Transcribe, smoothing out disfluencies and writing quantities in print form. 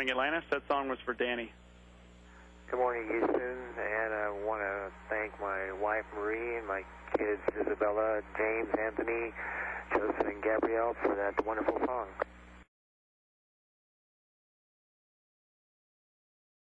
morning, Atlantis. That song was for Danny. Good morning, Houston, and I want to thank my wife, Marie, and my kids, Isabella, James, Anthony, Joseph, and Gabrielle, for that wonderful song.